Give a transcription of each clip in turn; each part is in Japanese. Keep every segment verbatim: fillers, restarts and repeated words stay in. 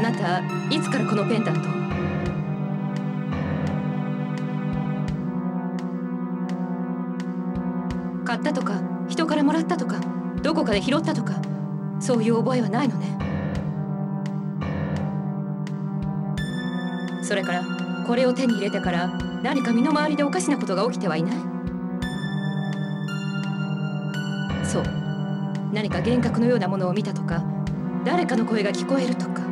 あなたいつからこのペンダントを？買ったとか人からもらったとかどこかで拾ったとかそういう覚えはないのね。それからこれを手に入れてから何か身の回りでおかしなことが起きてはいない？そう、何か幻覚のようなものを見たとか誰かの声が聞こえるとか。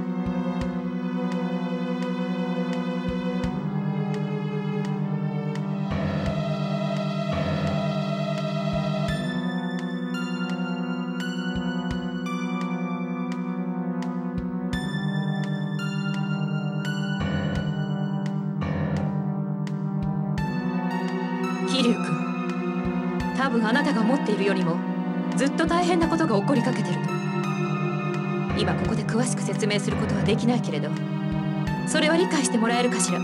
桐生君、多分あなたが思っているよりもずっと大変なことが起こりかけてるの。今ここで詳しく説明することはできないけれど、それは理解してもらえるかしら。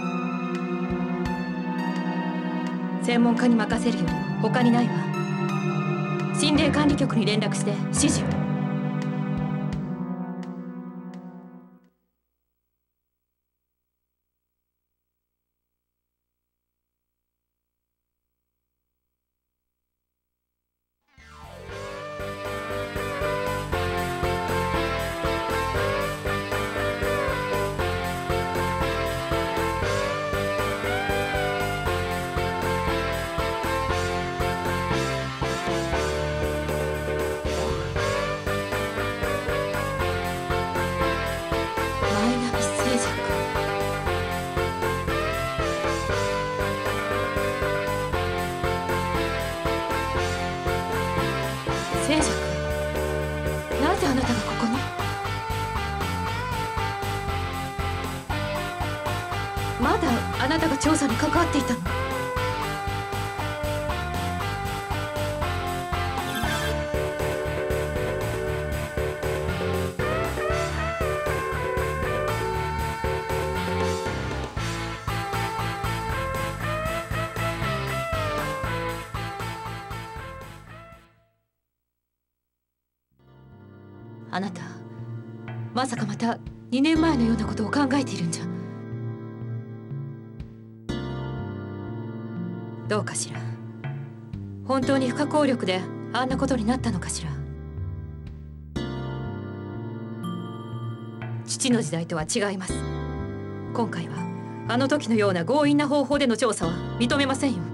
専門家に任せるより他にないわ。心霊管理局に連絡して指示を。聖者君、なぜあなたがここに？まだあなたが調査に関わっていたの？あなた、まさかまたにねんまえのようなことを考えているんじゃ。どうかしら。本当に不可抗力であんなことになったのかしら。父の時代とは違います。今回はあの時のような強引な方法での調査は認めませんよ。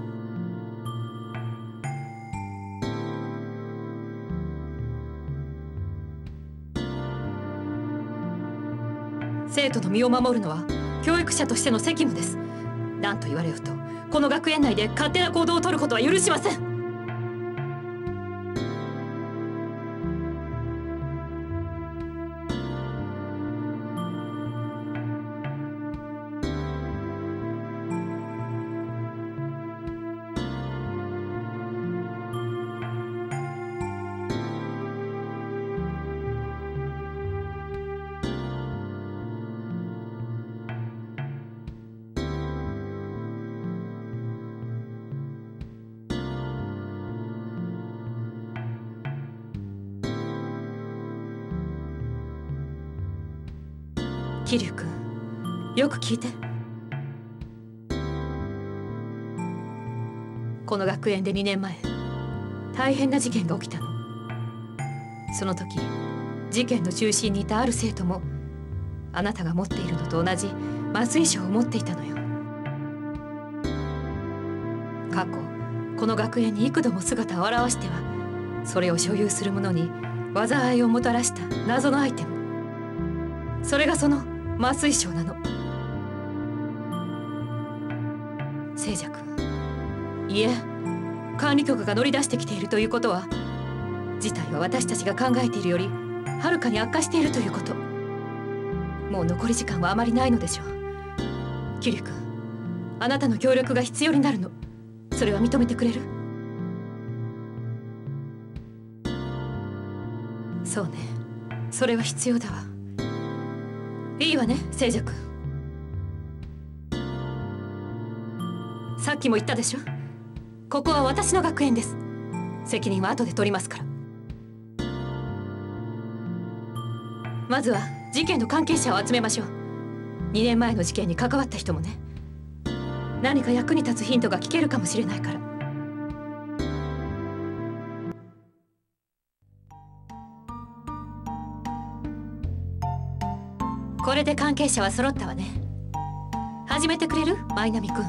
生徒の身を守るのは教育者としての責務です。何と言われようとこの学園内で勝手な行動を取ることは許しません。桐生君、よく聞いて。この学園でにねんまえ大変な事件が起きたの。その時事件の中心にいたある生徒もあなたが持っているのと同じ麻酔症を持っていたのよ。過去この学園に幾度も姿を現してはそれを所有する者に災いをもたらした謎のアイテム、それがその麻酔症なの。聖者君、いえ、管理局が乗り出してきているということは事態は私たちが考えているよりはるかに悪化しているということ。もう残り時間はあまりないのでしょう。桐生君、あなたの協力が必要になるの。それは認めてくれる？そうね、それは必要だわ。いいわね、聖者君。さっきも言ったでしょ。ここは私の学園です。責任は後で取りますから。まずは事件の関係者を集めましょう。にねんまえの事件に関わった人もね。何か役に立つヒントが聞けるかもしれないから。これで関係者は揃ったわね。始めてくれる？マイナミ君。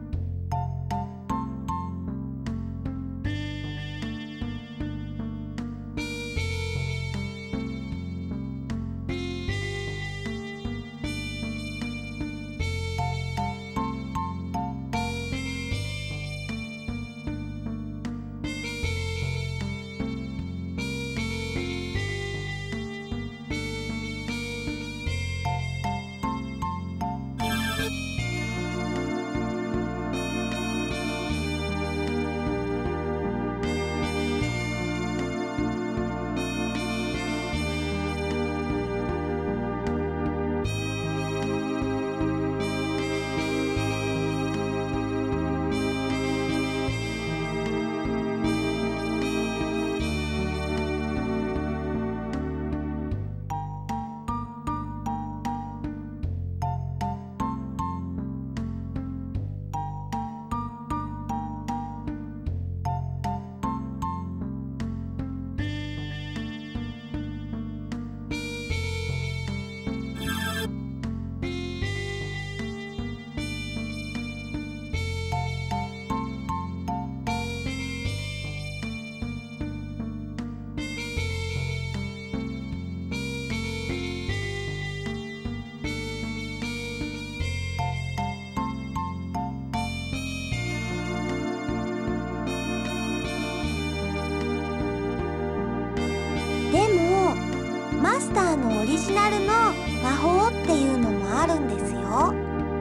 マスターのオリジナルの魔法っていうのもあるんですよ。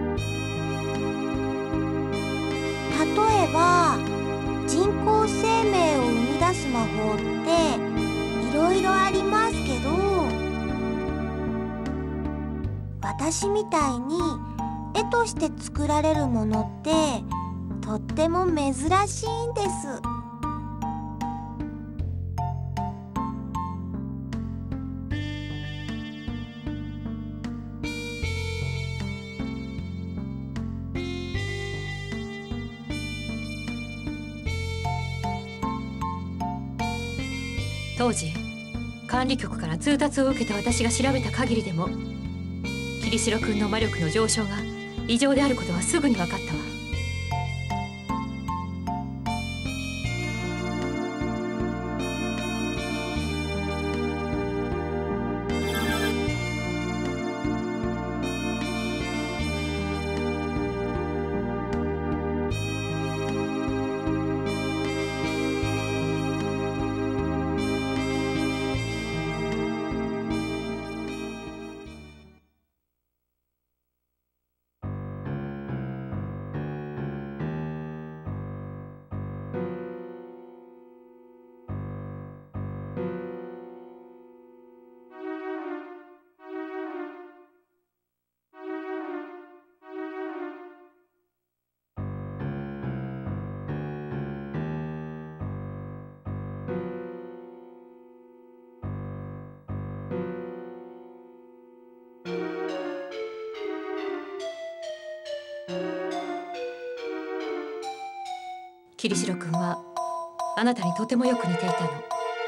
例えば人工生命を生み出す魔法っていろいろありますけど、私みたいに絵として作られるものってとっても珍しいんです。 当時管理局から通達を受けた私が調べた限りでも、桐代君の魔力の上昇が異常であることはすぐに分かったわ。桐代君はあなたにとてもよく似ていたの。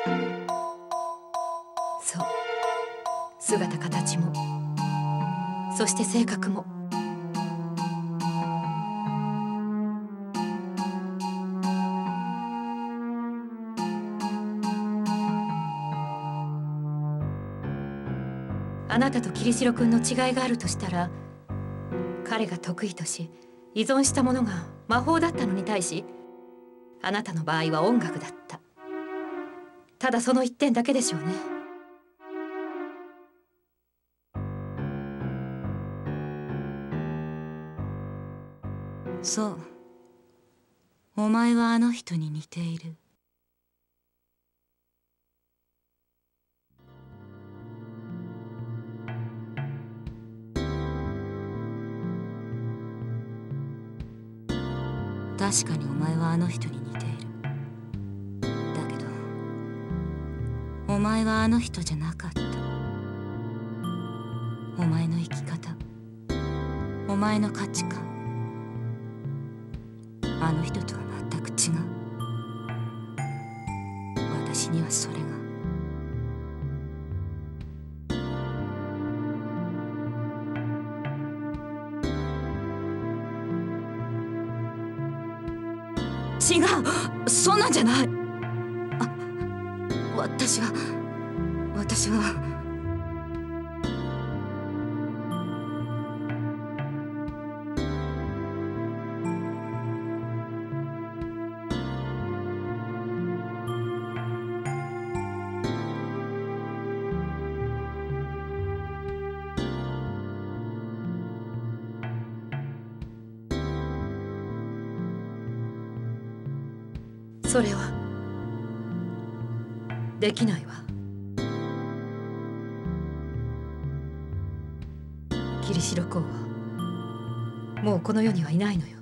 そう、姿形も、そして性格も。あなたと桐代君の違いがあるとしたら、彼が得意とし依存したものが魔法だったのに対し、あなたの場合は音楽だった。ただその一点だけでしょうね。 そう、お前はあの人に似ている。確かにお前はあの人に似ている。だけどお前はあの人じゃなかった。 お前の生き方、お前の価値観、あの人とは全く違う。私にはそれが違う。そんなんじゃない。あ、私は私はそれはできないわ。桐代公はもうこの世にはいないのよ。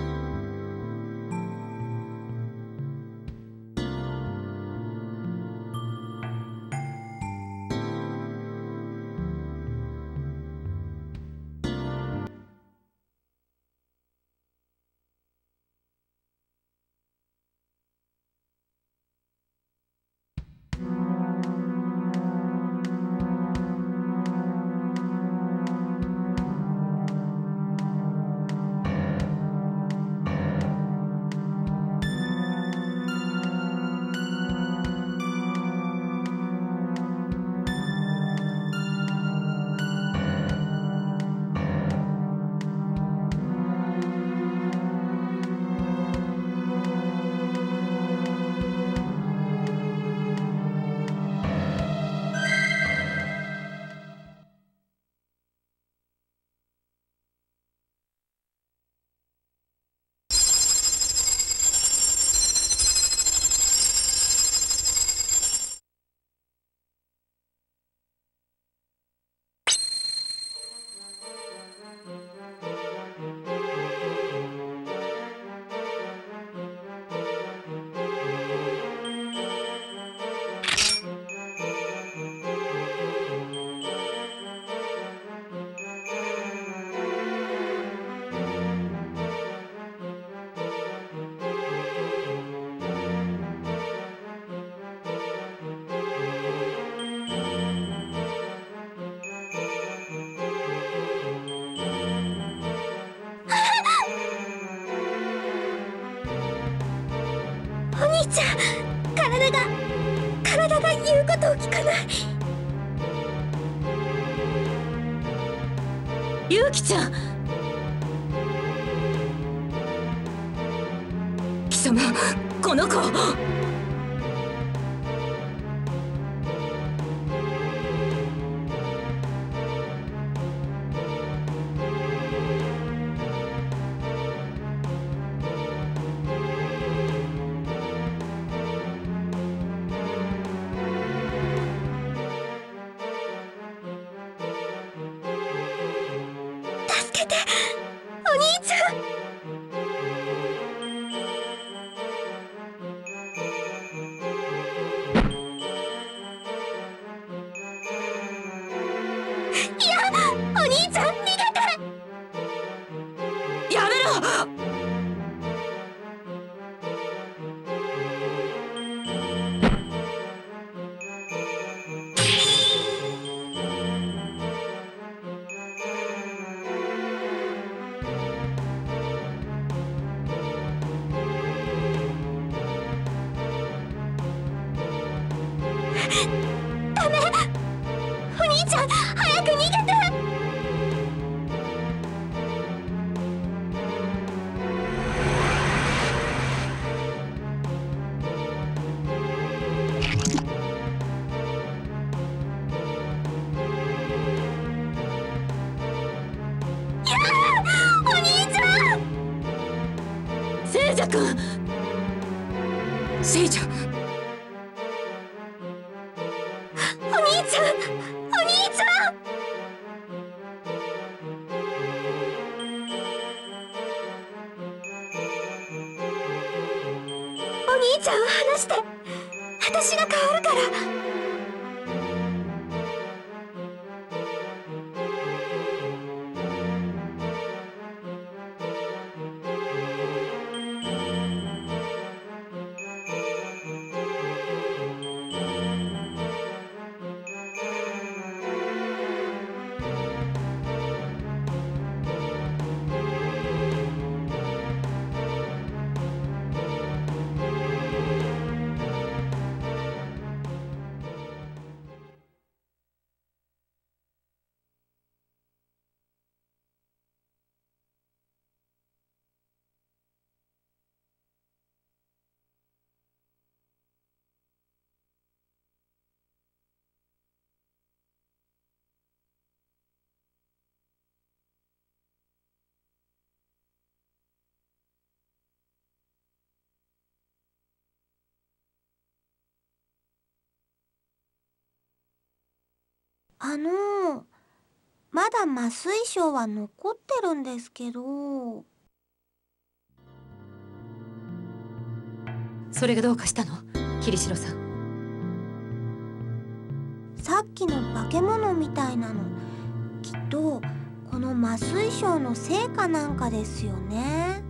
お兄ちゃん、体が体が言うことを聞かない。 ゆうきちゃん。貴様、この子。 助けて、お兄ちゃん。いや、お兄ちゃん、逃げて。 やめろ。 ダメ。お兄ちゃん、早く逃げて。いやー、お兄ちゃん。 聖者君。聖者。 お兄ちゃん、お兄ちゃん。お兄ちゃんを離して。私が変わるから。 あのまだ麻酔症は残ってるんですけど。 それがどうかしたの、桐代さん。 さっきの化け物みたいなの、きっとこの麻酔症のせいかなんかですよね。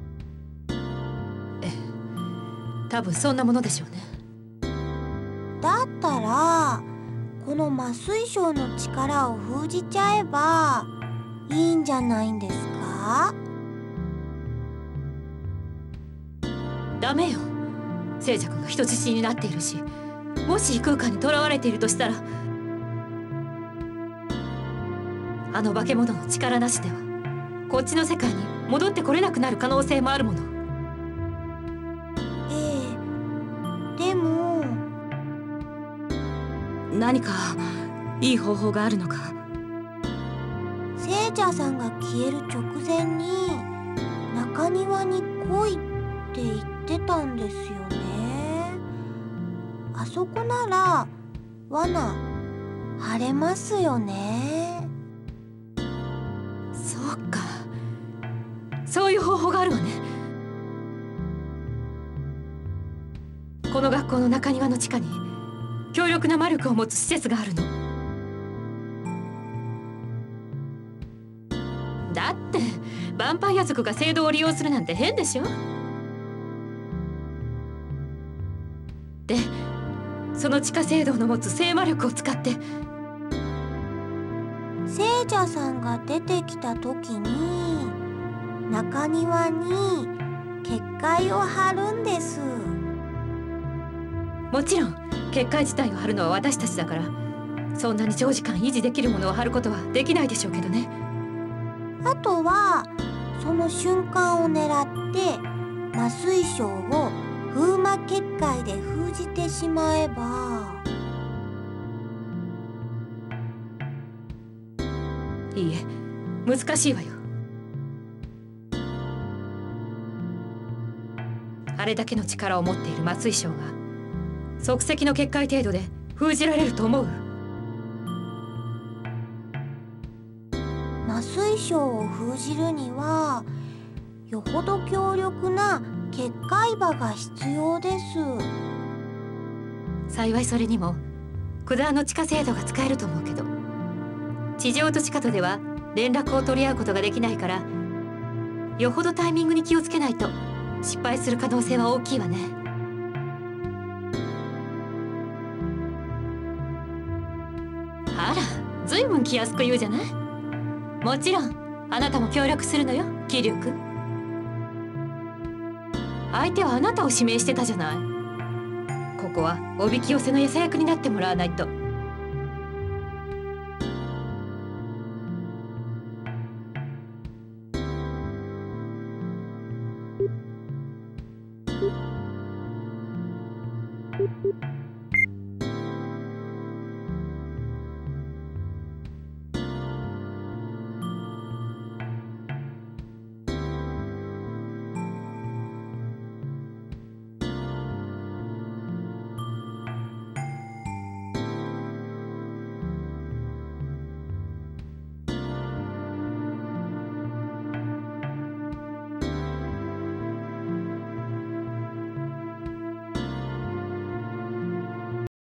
ええ、多分そんなものでしょうね。 だったらこの麻酔症の力を封じちゃえばいいんじゃないんですか？ ダメよ。聖者君が人質になっているし、もし異空間に囚われているとしたら、あの化け物の力なしではこっちの世界に戻ってこれなくなる可能性もあるもの。 ええ、でも何かいい方法があるのか？ 聖者さんが消える直前に中庭に来いって言ってたんですよね。あそこなら罠張れますよね。 そうか、そういう方法があるわね。この学校の中庭の地下に強力な魔力を持つ施設があるの。だってヴァンパイア族が聖堂を利用するなんて変でしょ。でその地下聖堂の持つ聖魔力を使って、 聖者さんが出てきた時に中庭に結界を張るんです。 もちろん結界自体を張るのは私たちだから、そんなに長時間維持できるものを張ることはできないでしょうけどね。 あとはその瞬間を狙って麻酔症を風魔結界で封じてしまえば。 いいえ、難しいわよ。あれだけの力を持っている麻酔症が即席の結界程度で封じられると思う？ 麻酔症を封じるにはよほど強力な結界場が必要です。 幸いそれにも九段の地下制度が使えると思うけど、地上と地下とでは連絡を取り合うことができないから、よほどタイミングに気をつけないと失敗する可能性は大きいわね。あら、ずいぶん気安く言うじゃない。もちろんあなたも協力するのよ、桐生君。相手はあなたを指名してたじゃない。ここはおびき寄せの餌役になってもらわないと。 ピッ